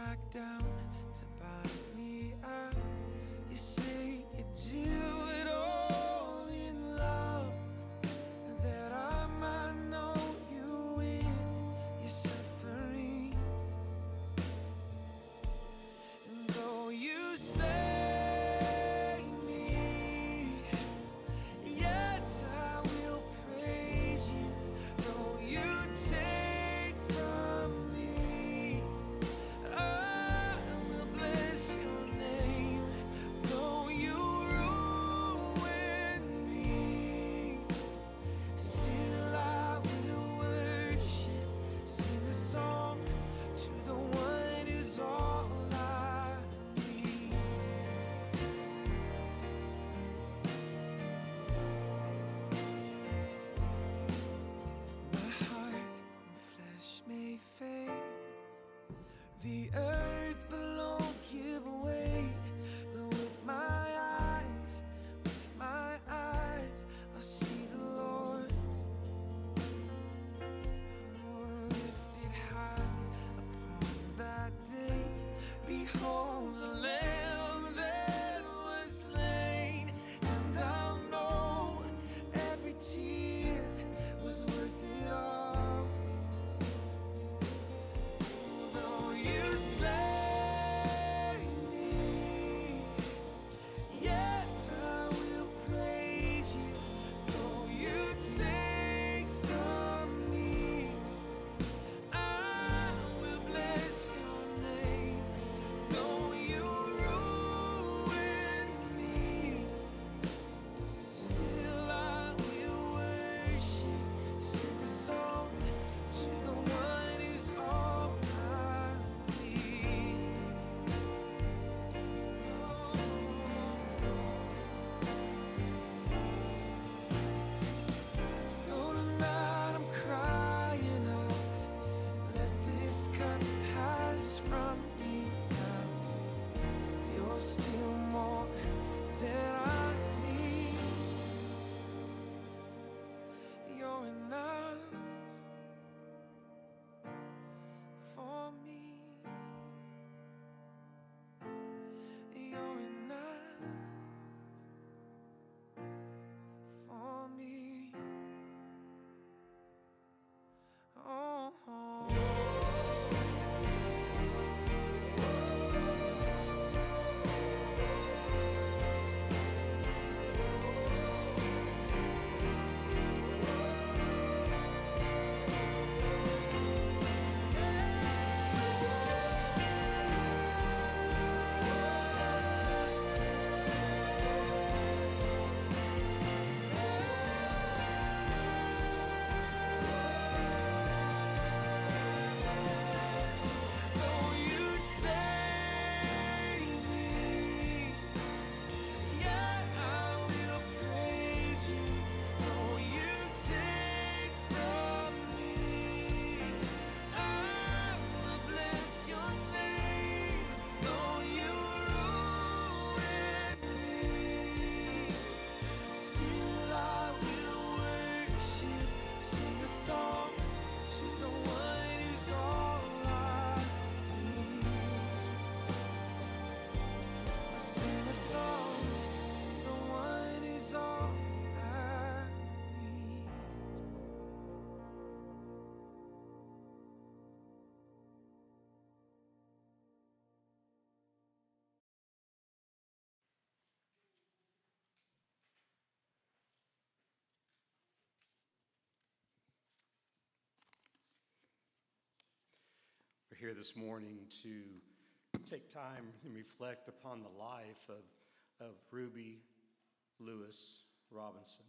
back down to bind me up. You say you do it all in love, that I might know you in your suffering. And though you slay me, yet I will praise you. Though you take from me, I will bless your name. Though you ruin me, still I will worship. Sing a song to the one who's all I need. My heart and flesh may fade, the earth below give way, but with my eyes, I'll see the Lord. Oh, lifted high upon that day, behold the Lamb that was slain, and I'll know every tear was worth it all. Though you slay me, yet I will praise you. Though you take from me, I will bless your name. Though you ruin me, still I will worship. Sing a song to the one who's all I need. Though tonight I'm crying out, let this cup pass from me now. You're still more than I need. You're enough for me. You're enough for me. Oh, though you slay me, yet I will praise you. Though you take from me, I will bless your name. Though you ruin me, still I will worship. Sing a song to the one who's all I need. I sing a song to the one who's all I need. We're here this morning to take time and reflect upon the life of Ruby Lewis Robinson.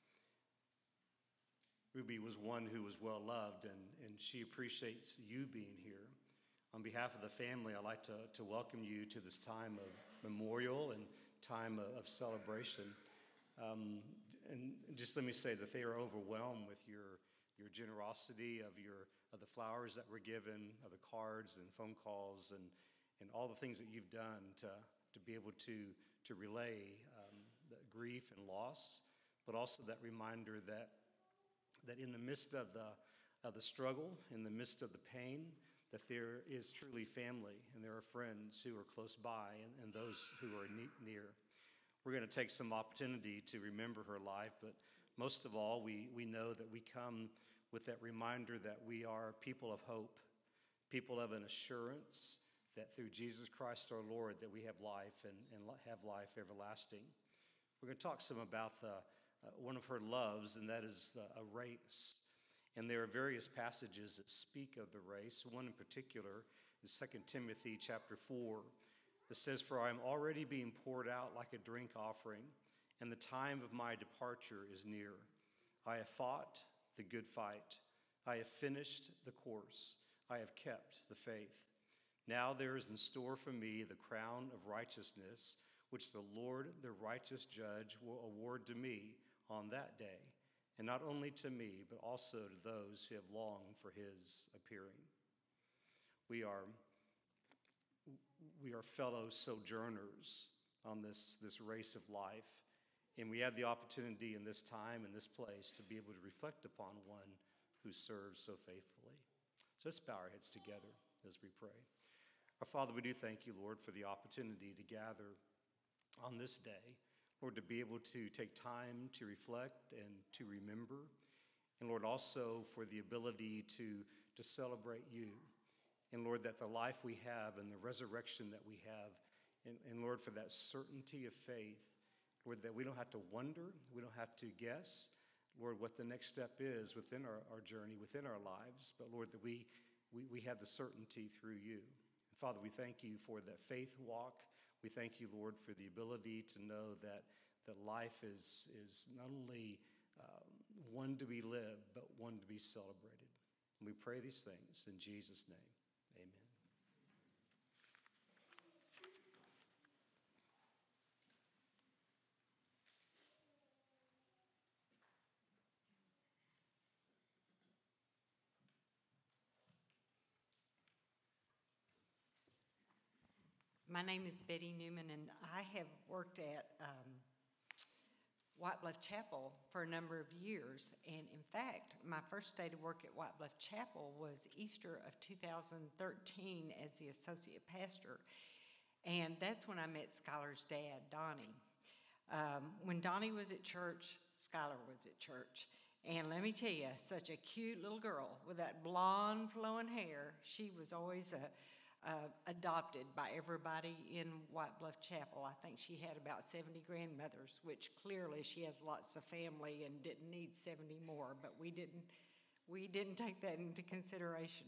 Ruby was one who was well loved, and she appreciates you being here. On behalf of the family, I'd like to welcome you to this time of memorial and time of celebration. And just let me say that they are overwhelmed with your generosity of the flowers that were given, of the cards and phone calls, and all the things that you've done to be able to relay the grief and loss, but also that reminder that in the midst of the struggle, in the midst of the pain, that there is truly family and there are friends who are close by and those who are near. We're going to take some opportunity to remember her life, but most of all, we know that we come with that reminder that we are people of hope, people of an assurance that through Jesus Christ our Lord that we have life and have life everlasting. We're going to talk some about one of her loves, and that is a race. And there are various passages that speak of the race. One in particular is 2 Timothy chapter 4 that says, "For I am already being poured out like a drink offering, and the time of my departure is near. I have fought the good fight. I have finished the course. I have kept the faith. Now there is in store for me the crown of righteousness, which the Lord, the righteous judge, will award to me on that day, and not only to me, but also to those who have longed for his appearing." We are fellow sojourners on this race of life, and we have the opportunity in this time and this place to be able to reflect upon one who serves so faithfully. So let's bow our heads together as we pray. Our Father, we do thank you, Lord, for the opportunity to gather on this day, Lord, to be able to take time to reflect and to remember, and Lord, also for the ability to celebrate you, and Lord, that the life we have and the resurrection that we have, and Lord, for that certainty of faith, Lord, that we don't have to wonder, we don't have to guess, Lord, what the next step is within our journey, within our lives, but Lord, that we have the certainty through you. And Father, we thank you for that faith walk. We thank you, Lord, for the ability to know that life is not only one to be lived, but one to be celebrated. And we pray these things in Jesus' name. Amen. My name is Betty Newman, and I have worked at White Bluff Chapel for a number of years. And in fact, my first day to work at White Bluff Chapel was Easter of 2013 as the associate pastor. And that's when I met Skylar's dad, Donnie. When Donnie was at church, Skylar was at church. And let me tell you, such a cute little girl with that blonde flowing hair. She was always adopted by everybody in White Bluff Chapel. I think she had about 70 grandmothers, which clearly she has lots of family and didn't need 70 more, but we didn't take that into consideration.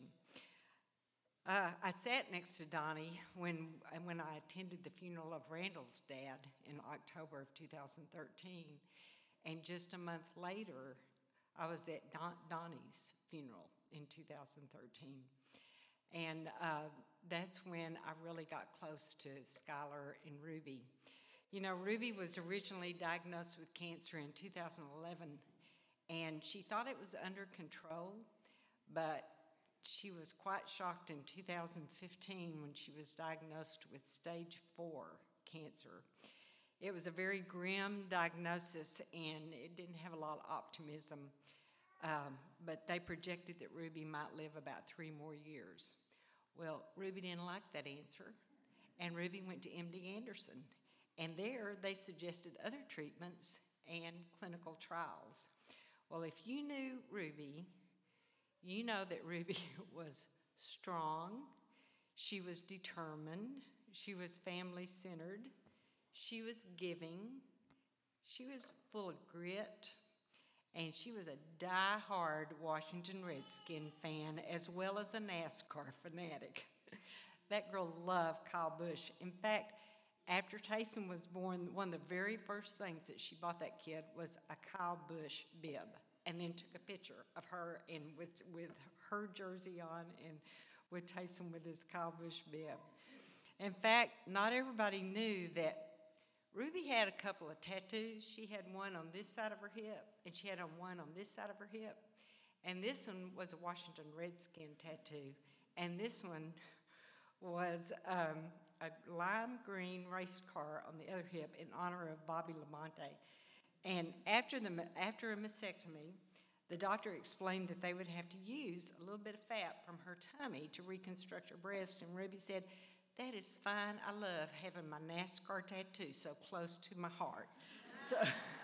I sat next to Donnie when I attended the funeral of Randall's dad in October of 2013, and just a month later, I was at Donnie's funeral in 2013. And that's when I really got close to Skylar and Ruby. You know, Ruby was originally diagnosed with cancer in 2011, and she thought it was under control, but she was quite shocked in 2015 when she was diagnosed with stage 4 cancer. It was a very grim diagnosis, and it didn't have a lot of optimism, but they projected that Ruby might live about 3 more years. Well, Ruby didn't like that answer, and Ruby went to MD Anderson, and there they suggested other treatments and clinical trials. Well, if you knew Ruby, you know that Ruby was strong, she was determined, she was family-centered, she was giving, she was full of grit, and she was a die-hard Washington Redskin fan as well as a NASCAR fanatic. That girl loved Kyle Busch. In fact, after Taysom was born, one of the very first things that she bought that kid was a Kyle Busch bib, and then took a picture of her and with her jersey on and with Taysom with his Kyle Busch bib. In fact, not everybody knew that Ruby had a couple of tattoos. She had one on this side of her hip, and she had one on this side of her hip. And this one was a Washington Redskin tattoo. And this one was a lime green race car on the other hip in honor of Bobby Lamonte. And after a mastectomy, The doctor explained that they would have to use a little bit of fat from her tummy to reconstruct her breast, and Ruby said, "That is fine. I love having my NASCAR tattoo so close to my heart." So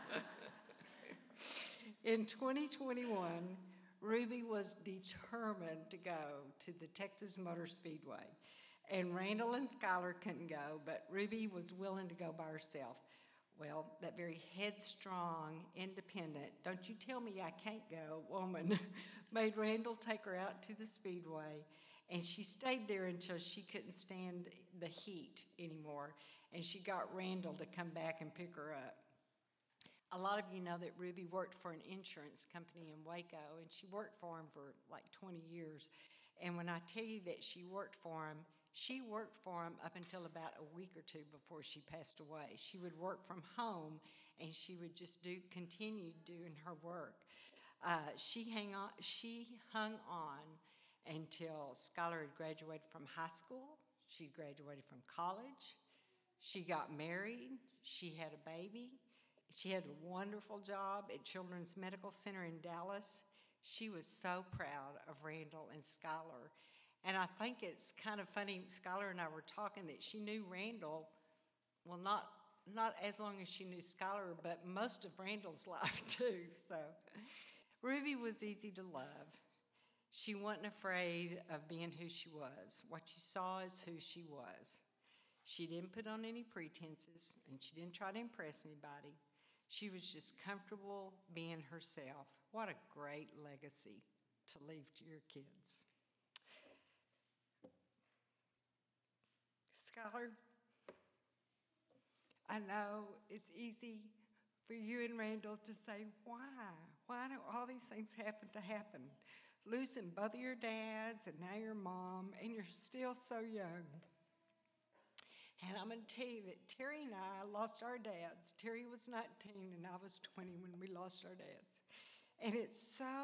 in 2021, Ruby was determined to go to the Texas Motor Speedway. And Randall and Skylar couldn't go, but Ruby was willing to go by herself. Well, that very headstrong, independent, "don't you tell me I can't go" woman made Randall take her out to the Speedway, and she stayed there until she couldn't stand the heat anymore, and she got Randall to come back and pick her up. A lot of you know that Ruby worked for an insurance company in Waco, and she worked for them for like 20 years. And when I tell you that she worked for them up until about a week or two before she passed away. She would work from home, and she would just continue doing her work. She hung on until Skylar had graduated from high school. She graduated from college. She got married. She had a baby. She had a wonderful job at Children's Medical Center in Dallas. She was so proud of Randall and Skylar. And I think it's kind of funny, Skylar and I were talking that she knew Randall, well, not as long as she knew Skylar, but most of Randall's life too. So Ruby was easy to love. She wasn't afraid of being who she was. What you saw is who she was. She didn't put on any pretenses, and she didn't try to impress anybody. She was just comfortable being herself. What a great legacy to leave to your kids. Skylar, I know it's easy for you and Randall to say, why? Why do all these things happen? Losing both of your dads and now your mom, and you're still so young. And I'm going to tell you that Terry and I lost our dads. Terry was 19 and I was 20 when we lost our dads. And it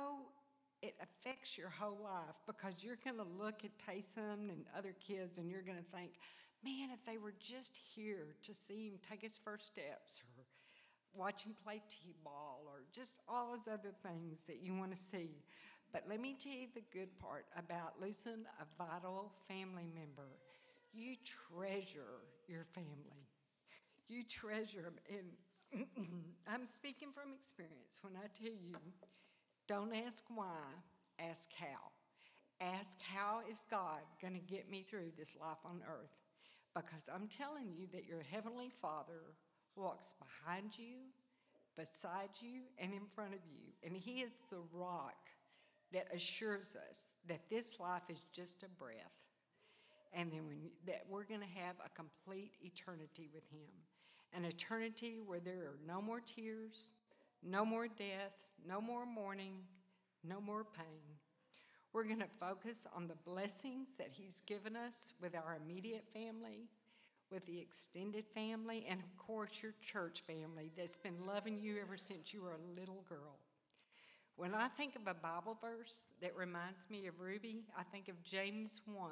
affects your whole life, because you're going to look at Taysom and other kids and you're going to think, man, if they were just here to see him take his first steps, or watch him play t-ball, or just all those other things that you want to see. But let me tell you the good part about losing a vital family member. You treasure your family. You treasure them. And I'm speaking from experience when I tell you, don't ask why, ask how. Ask, how is God going to get me through this life on earth? Because I'm telling you that your Heavenly Father walks behind you, beside you, and in front of you. And He is the rock that assures us that this life is just a breath. And then that we're going to have a complete eternity with Him. An eternity where there are no more tears, no more death, no more mourning, no more pain. We're going to focus on the blessings that He's given us with our immediate family, with the extended family, and of course your church family that's been loving you ever since you were a little girl. When I think of a Bible verse that reminds me of Ruby, I think of James 1.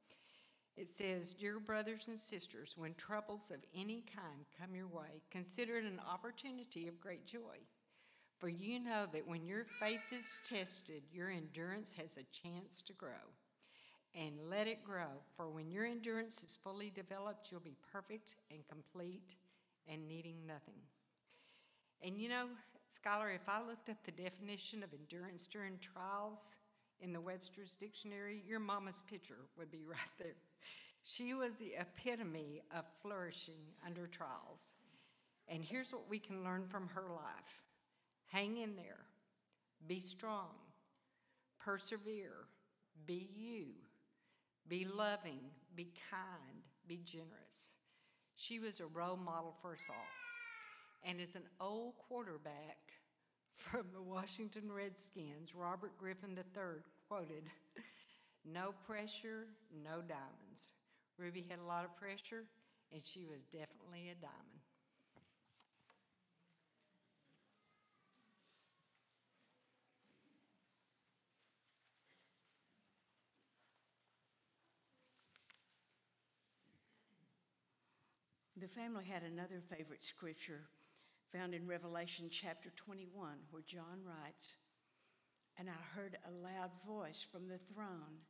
It says, "Dear brothers and sisters, when troubles of any kind come your way, consider it an opportunity of great joy. For you know that when your faith is tested, your endurance has a chance to grow. And let it grow, for when your endurance is fully developed, you'll be perfect and complete and needing nothing." And you know, Skylar, if I looked up the definition of endurance during trials in the Webster's Dictionary, your mama's picture would be right there. She was the epitome of flourishing under trials. And here's what we can learn from her life. Hang in there. Be strong. Persevere. Be you. Be loving. Be kind. Be generous. She was a role model for us all. And as an old quarterback from the Washington Redskins, Robert Griffin III quoted, "No pressure, no diamonds." Ruby had a lot of pressure, and she was definitely a diamond. The family had another favorite scripture found in Revelation chapter 21, where John writes, And I heard a loud voice from the throne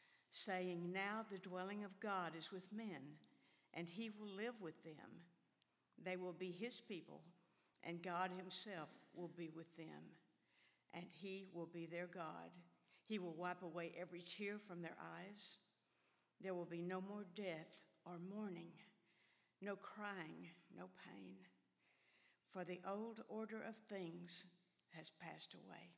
saying, "Now the dwelling of God is with men, and he will live with them. They will be his people, and God himself will be with them, and he will be their God. He will wipe away every tear from their eyes. There will be no more death or mourning, no crying, no pain, for the old order of things has passed away."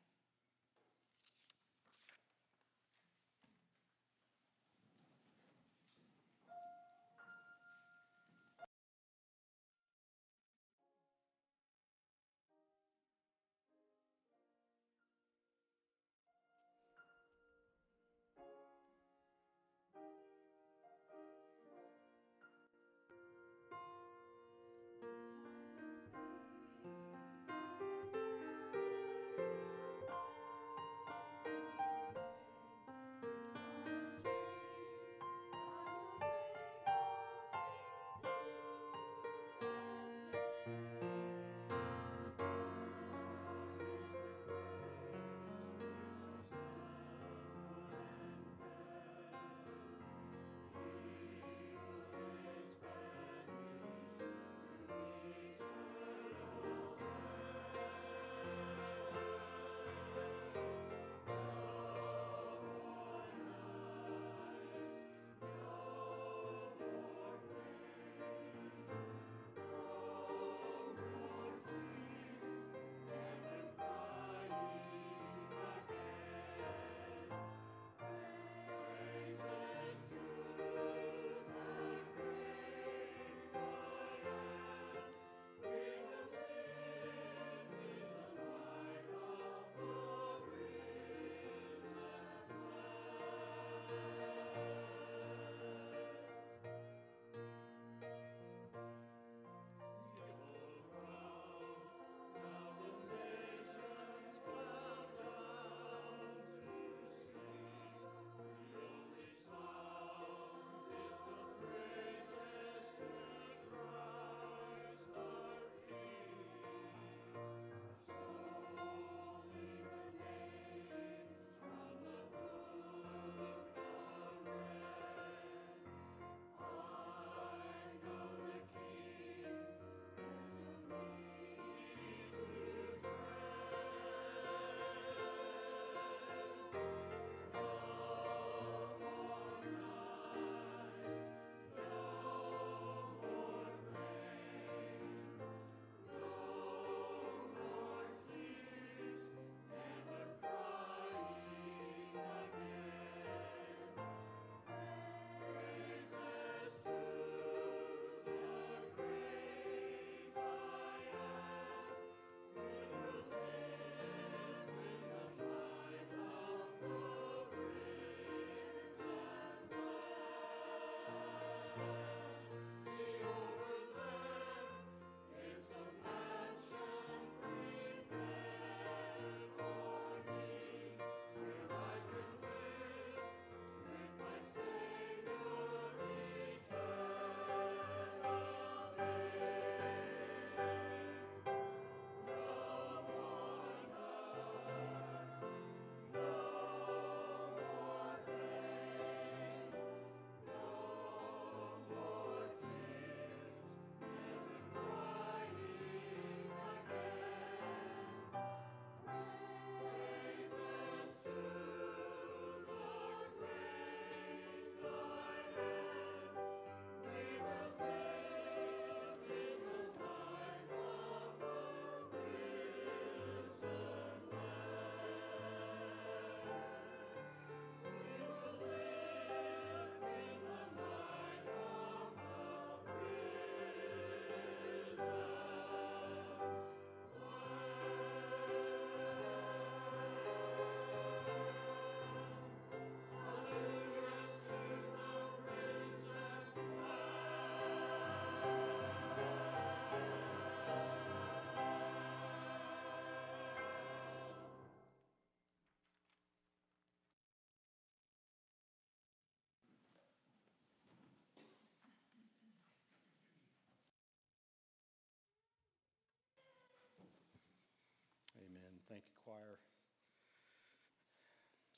Amen. Thank you, choir.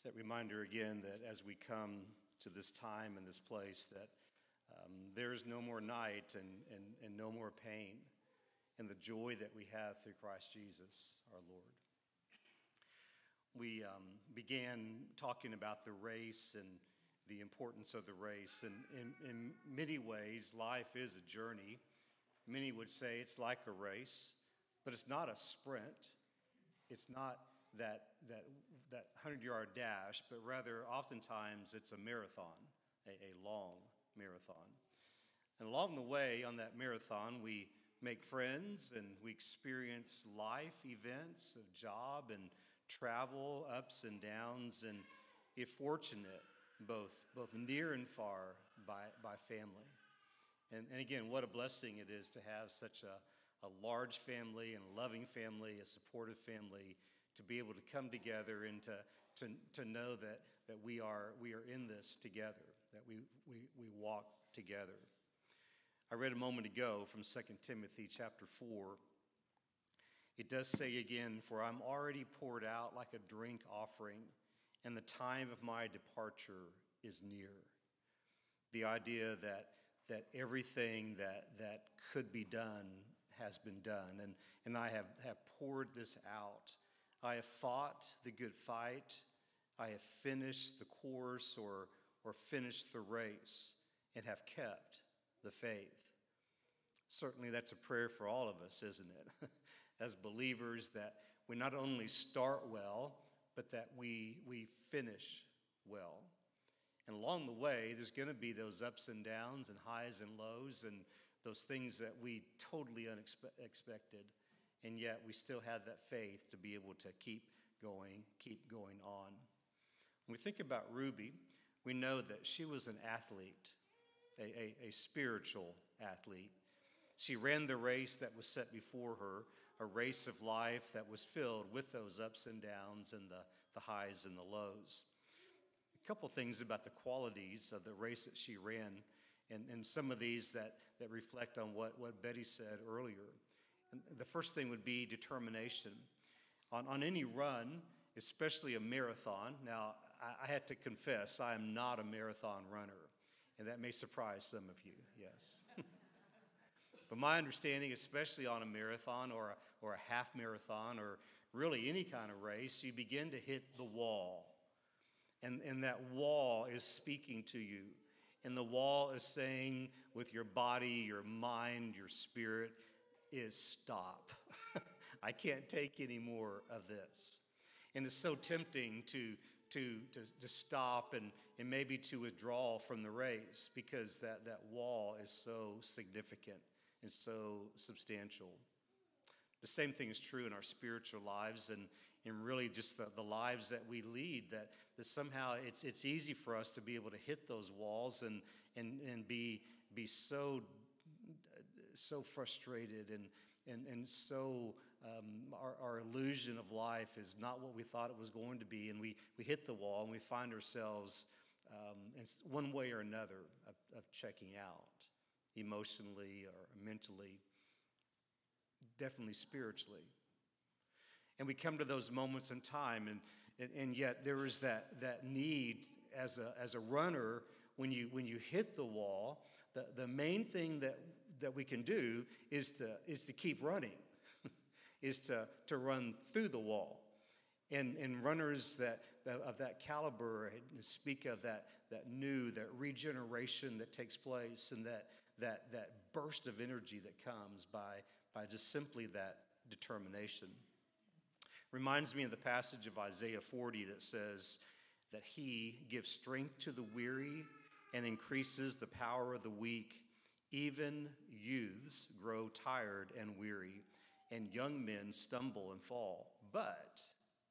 It's that reminder again that as we come to this time and this place, that there is no more night and no more pain, and the joy that we have through Christ Jesus, our Lord. We began talking about the race and the importance of the race. And in many ways, life is a journey. Many would say it's like a race, but it's not a sprint. It's not that 100-yard dash, but rather oftentimes it's a marathon, a long marathon. And along the way on that marathon, we make friends and we experience life events, a job and travel, ups and downs, and if fortunate, both near and far by family. And again, what a blessing it is to have such a large family and a loving family, a supportive family, to be able to come together and to know that we are in this together, that we walk together. I read a moment ago from 2 Timothy chapter 4. It does say again, "For I'm already poured out like a drink offering, and the time of my departure is near." The idea that everything that could be done has been done, and I have poured this out. I have fought the good fight. I have finished the course or finished the race and have kept the faith. Certainly that's a prayer for all of us, isn't it? As believers, that we not only start well, but that we finish well. And along the way, there's going to be those ups and downs and highs and lows and those things that we totally unexpected. And yet we still have that faith to be able to keep going on. When we think about Ruby, we know that she was an athlete, a spiritual athlete. She ran the race that was set before her, a race of life that was filled with those ups and downs and the highs and the lows. A couple things about the qualities of the race that she ran, and some of these that reflect on what Betty said earlier. And the first thing would be determination. On any run, especially a marathon, now I had to confess I am not a marathon runner, and that may surprise some of you, yes. But my understanding, especially on a marathon or a half marathon or really any kind of race, you begin to hit the wall. And that wall is speaking to you. And the wall is saying with your body, your mind, your spirit, is stop. I can't take any more of this. And it's so tempting to stop and maybe to withdraw from the race because that wall is so significant and so substantial. The same thing is true in our spiritual lives and really just the lives that we lead, that somehow it's easy for us to be able to hit those walls and be so frustrated and so our illusion of life is not what we thought it was going to be, and we hit the wall and we find ourselves in one way or another of checking out emotionally or mentally, definitely spiritually. And we come to those moments in time, and yet there is that need as a runner when you hit the wall. The main thing that we can do is to keep running, is to run through the wall. And runners of that caliber speak of that regeneration that takes place, and that burst of energy that comes by just simply that determination. Reminds me of the passage of Isaiah 40 that says that he gives strength to the weary and increases the power of the weak. Even youths grow tired and weary, and young men stumble and fall. But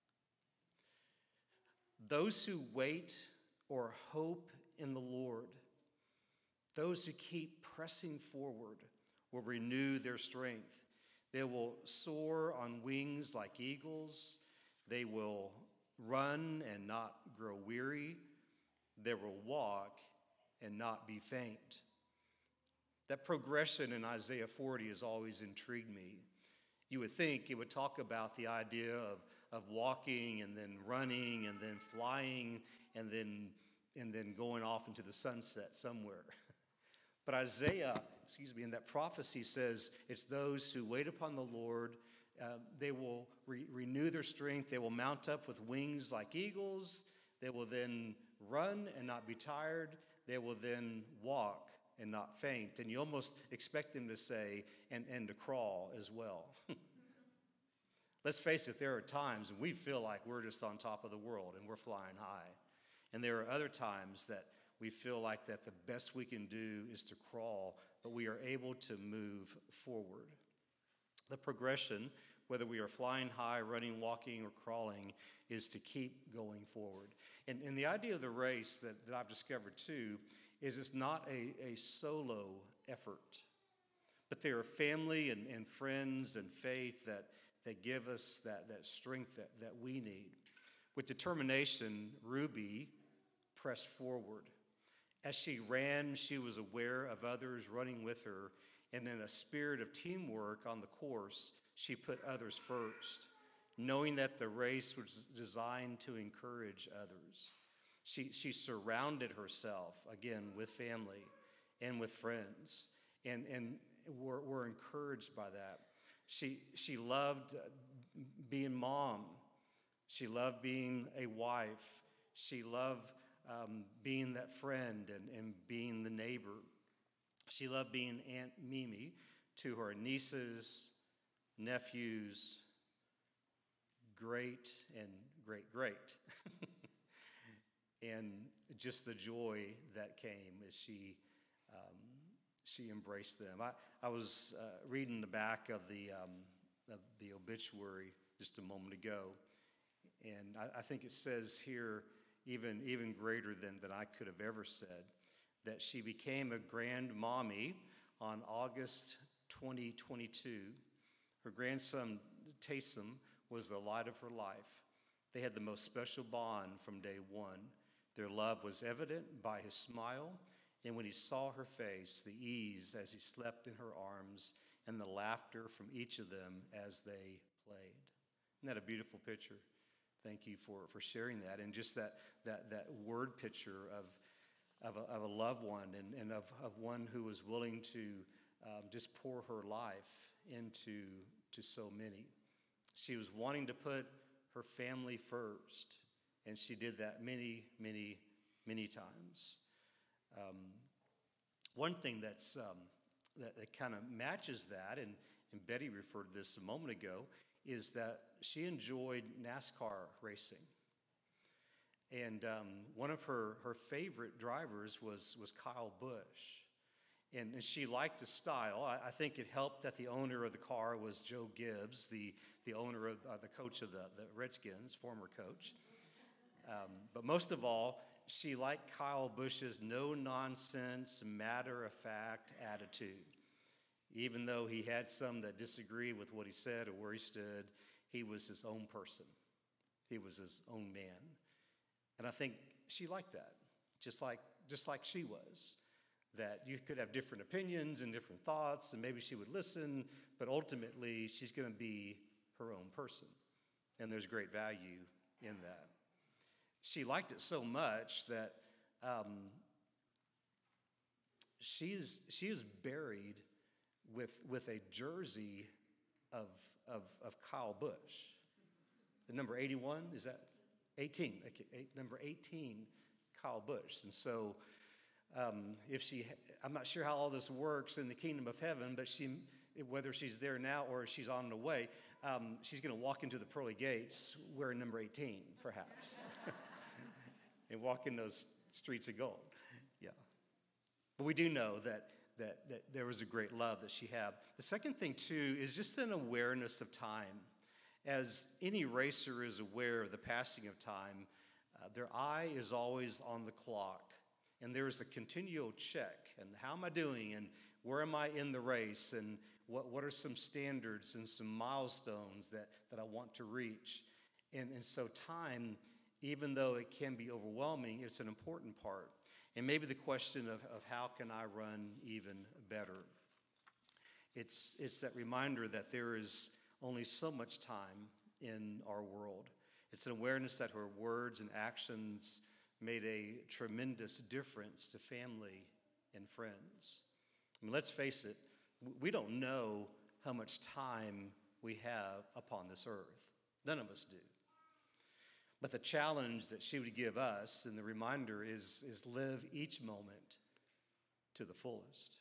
those who wait or hope in the Lord, those who keep pressing forward, will renew their strength. They will soar on wings like eagles. They will run and not grow weary. They will walk and not be faint. That progression in Isaiah 40 has always intrigued me. You would think it would talk about the idea of walking and then running and then flying and then going off into the sunset somewhere. But Isaiah, in that prophecy says it's those who wait upon the Lord. They will renew their strength. They will mount up with wings like eagles. They will then run and not be tired. They will then walk and not faint. And you almost expect them to say, and to crawl as well. Let's face it, there are times when we feel like we're just on top of the world and we're flying high. And there are other times that we feel like that the best we can do is to crawl, but we are able to move forward. The progression, whether we are flying high, running, walking, or crawling, is to keep going forward. And the idea of the race that I've discovered too is it's not a solo effort, but there are family and friends and faith that give us that strength that we need. With determination, Ruby pressed forward. As she ran, she was aware of others running with her, and in a spirit of teamwork on the course, she put others first, knowing that the race was designed to encourage others. She surrounded herself, again, with family and with friends, and were encouraged by that. She loved being mom. She loved being a wife. She loved being that friend and being the neighbor. She loved being Aunt Mimi to her nieces, nephews, great and great. And just the joy that came as she embraced them. I was reading the back of the obituary just a moment ago, and I think it says here, even greater than I could have ever said, that she became a grandmommy on August 2022. Her grandson, Taysom, was the light of her life. They had the most special bond from day one. Their love was evident by his smile, and when he saw her face, the ease as he slept in her arms, and the laughter from each of them as they played. Isn't that a beautiful picture? Thank you for sharing that. And just that word picture of a loved one and of one who was willing to just pour her life into so many. She was wanting to put her family first, and she did that many, many, many times. One thing that kind of matches that, and Betty referred to this a moment ago, is that she enjoyed NASCAR racing. And one of her favorite drivers was Kyle Busch. And she liked his style. I think it helped that the owner of the car was Joe Gibbs, the owner of the coach of the Redskins, former coach. But most of all, she liked Kyle Busch's no-nonsense, matter-of-fact attitude. Even though he had some that disagreed with what he said or where he stood, he was his own person. He was his own man. And I think she liked that, just like she was. That you could have different opinions and different thoughts, and maybe she would listen, but ultimately she's going to be her own person. And there's great value in that. She liked it so much that she is buried with a jersey of Kyle Busch. The number 81, is that 18? Okay, number 18, Kyle Busch. And so I'm not sure how all this works in the kingdom of heaven, but whether she's there now or she's on the way, she's going to walk into the pearly gates wearing number 18, perhaps, and walk in those streets of gold. Yeah. But we do know that there was a great love that she had. The second thing, too, is just an awareness of time. As any racer is aware of the passing of time, their eye is always on the clock. And there is a continual check, and how am I doing, and where am I in the race, and what are some standards and some milestones that I want to reach. And so time, even though it can be overwhelming, it's an important part. And maybe the question of how can I run even better? It's that reminder that there is only so much time in our world. It's an awareness that her words and actions made a tremendous difference to family and friends. I mean, let's face it, we don't know how much time we have upon this earth. None of us do. But the challenge that she would give us, and the reminder is live each moment to the fullest.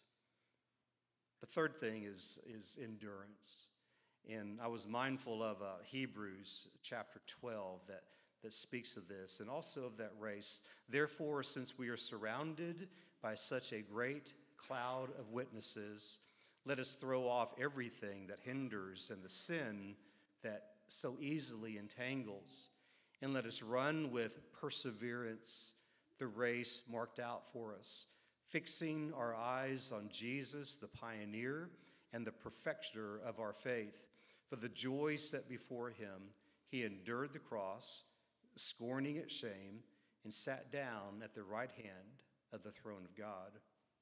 The third thing is endurance. And I was mindful of Hebrews chapter 12 that speaks of this, and also of that race. Therefore, since we are surrounded by such a great cloud of witnesses, let us throw off everything that hinders and the sin that so easily entangles, and let us run with perseverance the race marked out for us, fixing our eyes on Jesus, the pioneer and the perfecter of our faith. For the joy set before him, he endured the cross, scorning its shame, and sat down at the right hand of the throne of God.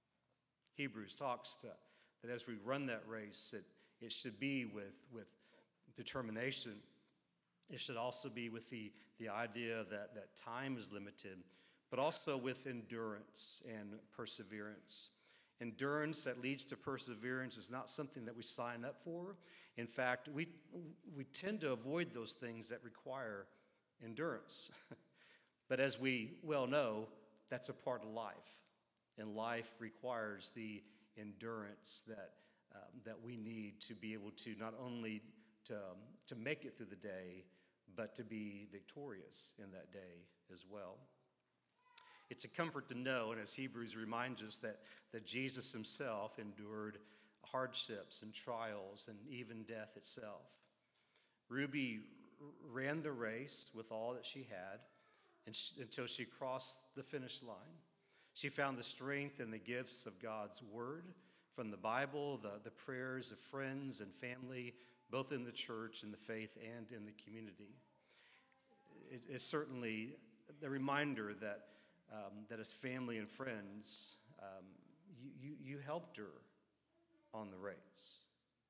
Hebrews talks that as we run that race, it should be with determination. It should also be with the idea that time is limited, but also with endurance and perseverance. Endurance that leads to perseverance is not something that we sign up for. In fact, we tend to avoid those things that require endurance. But as we well know, that's a part of life. And life requires the endurance that we need to be able to not only to make it through the day, but to be victorious in that day as well. It's a comfort to know, and as Hebrews reminds us, that Jesus himself endured hardships and trials and even death itself. Ruby ran the race with all that she had until she crossed the finish line. She found the strength and the gifts of God's word from the Bible, the prayers of friends and family, both in the church, in the faith, and in the community. It's certainly the reminder that as family and friends, you helped her on the race.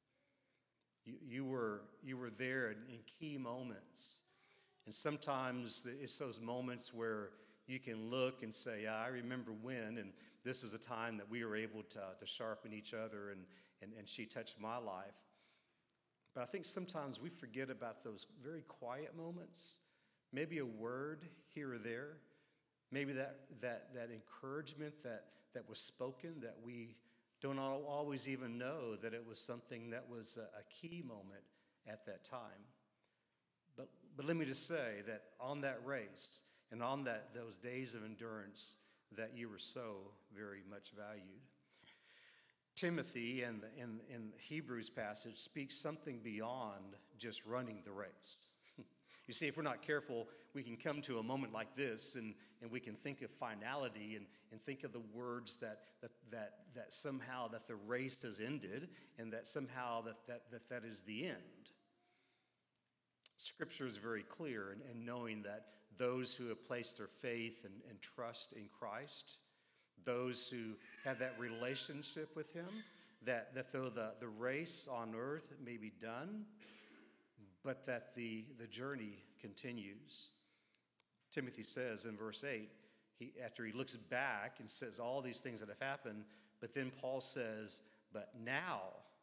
You were there in key moments. And sometimes it's those moments where you can look and say, yeah, I remember when, and this is a time that we were able to sharpen each other, and she touched my life. But I think sometimes we forget about those very quiet moments, maybe a word here or there, maybe that encouragement that was spoken that we don't always even know that it was something that was a key moment at that time. But let me just say that on that race and on those days of endurance, that you were so very much valued. Timothy in the Hebrews passage speaks something beyond just running the race. You see, if we're not careful, we can come to a moment like this and we can think of finality and think of the words that somehow that the race has ended and that somehow that is the end. Scripture is very clear in knowing that those who have placed their faith and trust in Christ, those who have that relationship with him, that though the race on earth may be done, but that the journey continues. Timothy says in verse 8, after he looks back and says all these things that have happened, but then Paul says, but now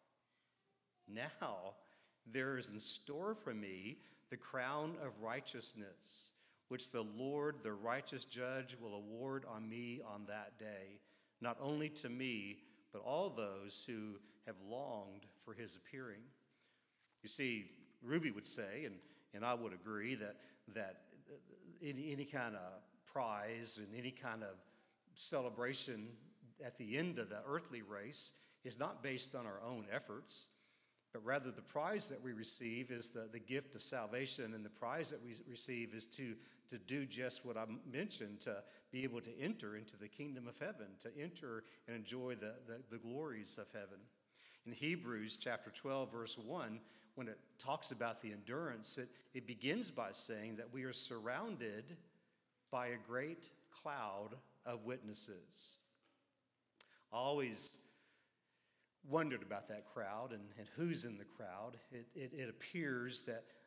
there is in store for me the crown of righteousness, which the Lord, the righteous judge, will award on me on that day, not only to me, but all those who have longed for his appearing. You see, Ruby would say, and I would agree, that any kind of prize and any kind of celebration at the end of the earthly race is not based on our own efforts, but rather the prize that we receive is the gift of salvation, and the prize that we receive is to do just what I mentioned, to be able to enter into the kingdom of heaven, to enter and enjoy the glories of heaven. In Hebrews chapter 12, verse 1, when it talks about the endurance, it begins by saying that we are surrounded by a great cloud of witnesses. I always wondered about that crowd and who's in the crowd. It appears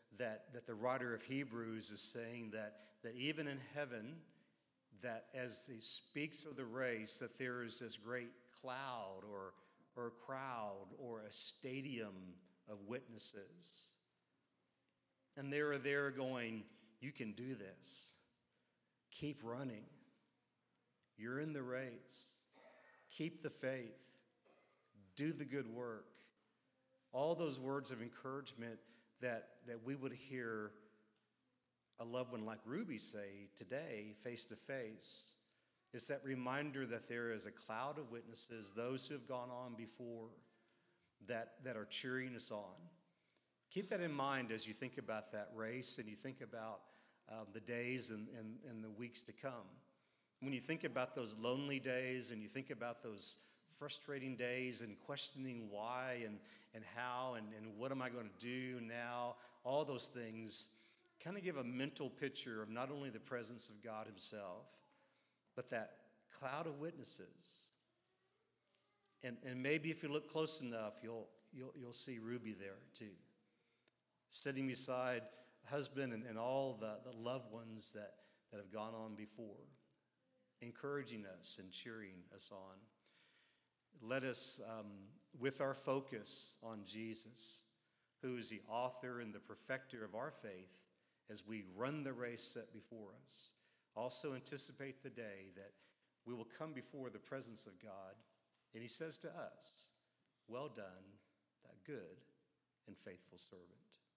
that the writer of Hebrews is saying that even in heaven, that as he speaks of the race, that there is this great cloud or a crowd or a stadium of witnesses. And they are there going, you can do this. Keep running. You're in the race. Keep the faith. Do the good work. All those words of encouragement that we would hear a loved one like Ruby say today, face to face, is that reminder that there is a cloud of witnesses, those who have gone on before, that are cheering us on. Keep that in mind as you think about that race and you think about the days and the weeks to come. When you think about those lonely days and you think about those frustrating days and questioning why and how and what am I going to do now, all those things kind of give a mental picture of not only the presence of God himself, but that cloud of witnesses. And maybe if you look close enough, you'll see Ruby there too, sitting beside husband and all the loved ones that have gone on before, encouraging us and cheering us on. Let us, with our focus on Jesus, who is the author and the perfecter of our faith, as we run the race set before us, also anticipate the day that we will come before the presence of God, and he says to us, well done, that good and faithful servant.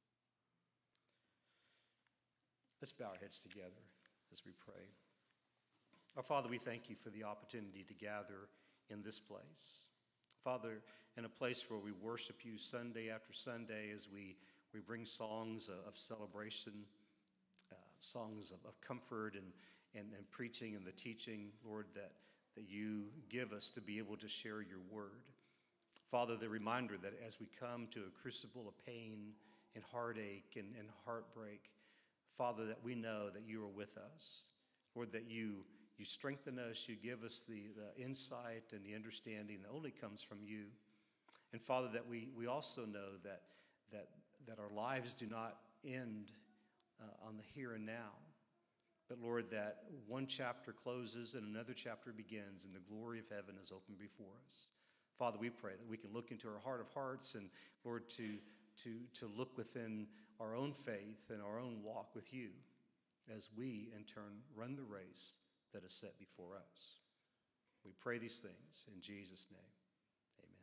Let's bow our heads together as we pray. Our Father, we thank you for the opportunity to gather in this place. Father, in a place where we worship you Sunday after Sunday as we bring songs of celebration, songs of comfort and preaching and the teaching, Lord, that you give us to be able to share your word. Father, the reminder that as we come to a crucible of pain and heartache and heartbreak, Father, that we know that you are with us. Lord, that you strengthen us, you give us the insight and the understanding that only comes from you. And Father, that we also know that our lives do not end on the here and now. But Lord, that one chapter closes and another chapter begins and the glory of heaven is open before us. Father, we pray that we can look into our heart of hearts and Lord, to look within our own faith and our own walk with you as we in turn run the race that is set before us. We pray these things in Jesus' name. Amen.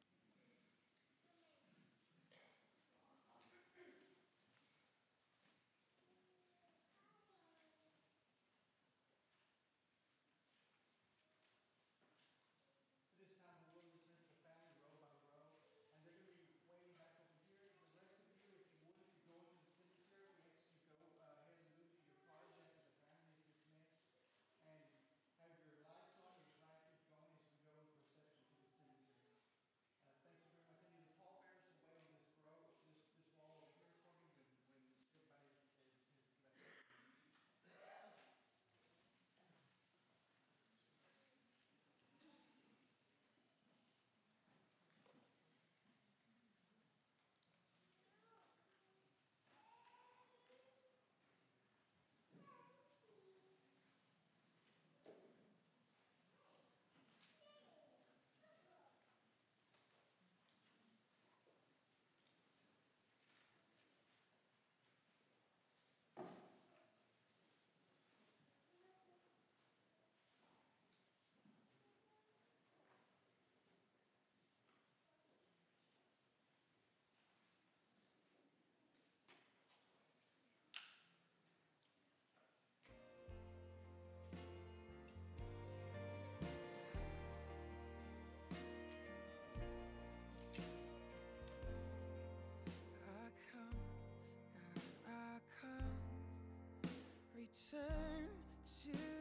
This time we'll dismiss the family row by row, and they're going to be way back over here. The rest of you, if you would, if you're going to the cemetery, we ask you go ahead and move to your cars after the family is dismissed, and have your lights on and try to keep going as we go in procession to the cemetery. Thank you very much. Any of the pallbearers will wait on this row, this wall over here for me when everybody is left. I come, return to